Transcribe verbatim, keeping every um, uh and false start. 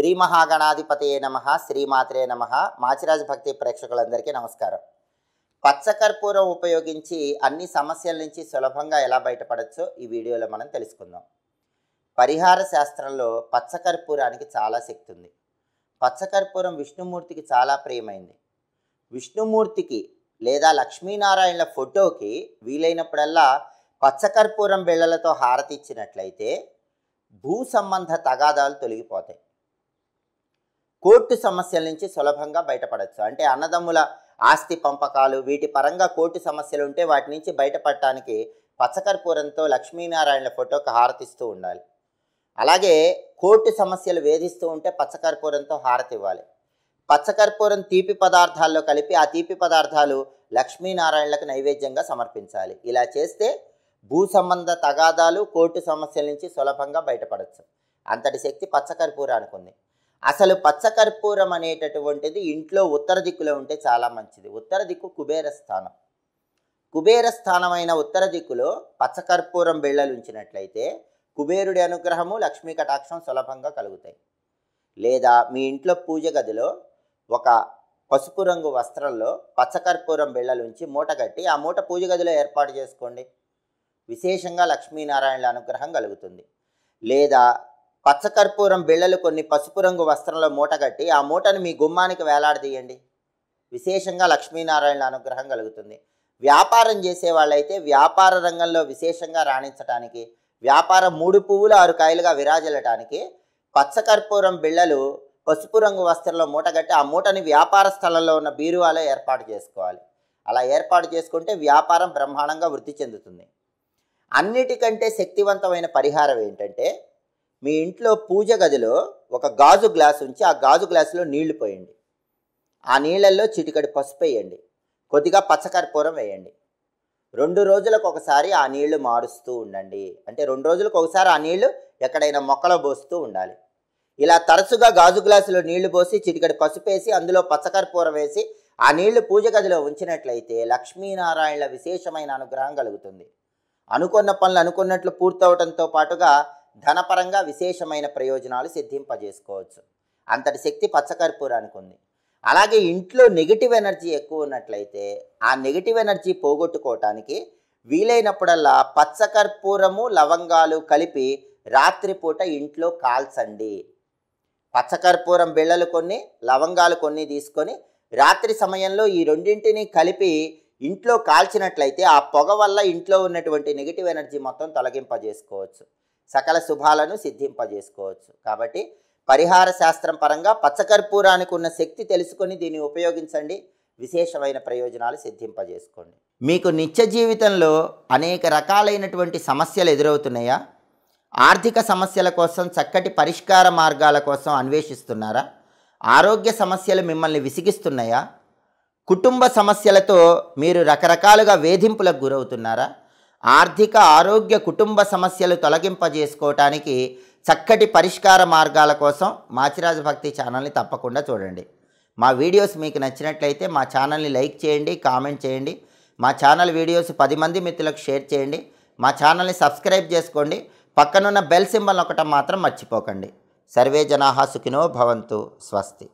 శ్రీ మహాగణాధిపతయే నమః శ్రీమాత్రే నమః మాచిరాజ భక్తి ప్రేక్షకులందరికీ నమస్కారం. పచ్చకర్పూరం ఉపయోగించి అన్ని సమస్యల నుంచి సులభంగా ఎలా బయటపడచ్చో ఈ వీడియోలో మనం తెలుసుకుందాం. పరిహార శాస్త్రంలో పచ్చకర్పూరానికి చాలా శక్తి ఉంది. పచ్చకర్పూరం విష్ణుమూర్తికి చాలా ప్రియమైంది. విష్ణుమూర్తికి లేదా లక్ష్మీనారాయణల ఫోటోకి వీలైనప్పుడల్లా పచ్చకర్పూరం బిళ్ళలతో హారతి ఇచ్చినట్లయితే భూ సంబంధ తగాదాలు తొలగిపోతాయి. కోర్టు సమస్యల నుంచి సులభంగా బయటపడవచ్చు. అంటే అన్నదమ్ముల ఆస్తి పంపకాలు వీటి పరంగా కోర్టు సమస్యలు ఉంటే వాటి నుంచి బయటపడటానికి పచ్చకర్పూరంతో లక్ష్మీనారాయణల ఫోటోకి హారతిస్తూ ఉండాలి. అలాగే కోర్టు సమస్యలు వేధిస్తూ ఉంటే పచ్చకర్పూరంతో హారతి ఇవ్వాలి. పచ్చకర్పూరం తీపి పదార్థాల్లో కలిపి ఆ తీపి పదార్థాలు లక్ష్మీనారాయణలకు నైవేద్యంగా సమర్పించాలి. ఇలా చేస్తే భూ సంబంధ తగాదాలు కోర్టు సమస్యల నుంచి సులభంగా బయటపడవచ్చు. అంతటి శక్తి పచ్చకర్పూరానికి ఉంది. అసలు పచ్చకర్పూరం అనేటటువంటిది ఇంట్లో ఉత్తర దిక్కులో ఉంటే చాలా మంచిది. ఉత్తర దిక్కు కుబేర స్థానం. కుబేర స్థానమైన ఉత్తర దిక్కులో పచ్చకర్పూరం బిళ్ళలు ఉంచినట్లయితే కుబేరుడి అనుగ్రహము లక్ష్మీ కటాక్షం సులభంగా కలుగుతాయి. లేదా మీ ఇంట్లో పూజ గదిలో ఒక పసుపు రంగు వస్త్రంలో పచ్చకర్పూరం బిళ్ళలు ఉంచి మూట కట్టి ఆ మూట పూజ గదిలో ఏర్పాటు చేసుకోండి. విశేషంగా లక్ష్మీనారాయణల అనుగ్రహం కలుగుతుంది. లేదా పచ్చకర్పూరం బిళ్ళలు కొన్ని పసుపు రంగు వస్త్రంలో మూట కట్టి ఆ మూటను మీ గుమ్మానికి వేలాడదీయండి. విశేషంగా లక్ష్మీనారాయణల అనుగ్రహం కలుగుతుంది. వ్యాపారం చేసే వాళ్ళైతే వ్యాపార రంగంలో విశేషంగా రాణించడానికి, వ్యాపారం మూడు పువ్వులు ఆరు కాయలుగా విరాజిల్లటానికి పచ్చకర్పూరం బిళ్ళలు పసుపు రంగు వస్త్రంలో మూట కట్టి ఆ మూటని వ్యాపార స్థలంలో ఉన్న బీరువాలో ఏర్పాటు చేసుకోవాలి. అలా ఏర్పాటు చేసుకుంటే వ్యాపారం బ్రహ్మాండంగా వృద్ధి చెందుతుంది. అన్నిటికంటే శక్తివంతమైన పరిహారం ఏంటంటే మీ ఇంట్లో పూజ గదిలో ఒక గాజు గ్లాసు ఉంచి ఆ గాజు గ్లాసులో నీళ్లు పోయండి. ఆ నీళ్ళల్లో చిటికడి పసుపు వేయండి. కొద్దిగా పచ్చకర్పూరం వేయండి. రెండు రోజులకు ఒకసారి ఆ నీళ్లు మారుస్తూ ఉండండి. అంటే రెండు రోజులకు ఒకసారి ఆ నీళ్లు ఎక్కడైనా మొక్కలో పోస్తూ ఉండాలి. ఇలా తరచుగా గాజు గ్లాసులో నీళ్లు పోసి చిటికడి పసుపు వేసి అందులో పచ్చకర్పూరం వేసి ఆ నీళ్లు పూజ గదిలో ఉంచినట్లయితే లక్ష్మీనారాయణల విశేషమైన అనుగ్రహం కలుగుతుంది. అనుకున్న పనులు అనుకున్నట్లు పూర్తవడంతో పాటుగా ధనపరంగా విశేషమైన ప్రయోజనాలు సిద్ధింపజేసుకోవచ్చు. అంతటి శక్తి పచ్చకర్పూరానికి ఉంది. అలాగే ఇంట్లో నెగిటివ్ ఎనర్జీ ఎక్కువ ఉన్నట్లయితే ఆ నెగిటివ్ ఎనర్జీ పోగొట్టుకోవటానికి వీలైనప్పుడల్లా పచ్చకర్పూరము లవంగాలు కలిపి రాత్రిపూట ఇంట్లో కాల్చండి. పచ్చకర్పూరం బిళ్ళలు కొన్ని లవంగాలు కొన్ని తీసుకొని రాత్రి సమయంలో ఈ రెండింటిని కలిపి ఇంట్లో కాల్చినట్లయితే ఆ పొగ వల్ల ఇంట్లో ఉన్నటువంటి నెగిటివ్ ఎనర్జీ మొత్తం తొలగింపజేసుకోవచ్చు. సకల శుభాలను సిద్ధింపజేసుకోవచ్చు. కాబట్టి పరిహార శాస్త్రం పరంగా పచ్చకర్పూరానికి ఉన్న శక్తి తెలుసుకొని దీన్ని ఉపయోగించండి. విశేషమైన ప్రయోజనాలు సిద్ధింపజేసుకోండి. మీకు నిత్య జీవితంలో అనేక రకాలైనటువంటి సమస్యలు ఎదురవుతున్నాయా? ఆర్థిక సమస్యల కోసం చక్కటి పరిష్కార మార్గాల కోసం అన్వేషిస్తున్నారా? ఆరోగ్య సమస్యలు మిమ్మల్ని విసిగిస్తున్నాయా? కుటుంబ సమస్యలతో మీరు రకరకాలుగా వేధింపులకు గురవుతున్నారా? ఆర్థిక ఆరోగ్య కుటుంబ సమస్యలు తొలగింపజేసుకోవటానికి చక్కటి పరిష్కార మార్గాల కోసం మాచిరాజ భక్తి ఛానల్ని తప్పకుండా చూడండి. మా వీడియోస్ మీకు నచ్చినట్లయితే మా ఛానల్ని లైక్ చేయండి, కామెంట్ చేయండి. మా ఛానల్ వీడియోస్ పది మంది మిత్రులకు షేర్ చేయండి. మా ఛానల్ని సబ్స్క్రైబ్ చేసుకోండి. పక్కనున్న బెల్ సింబల్ నొక్కటం మాత్రం మర్చిపోకండి. సర్వే జనాః సుఖినో భవంతు. స్వస్తి.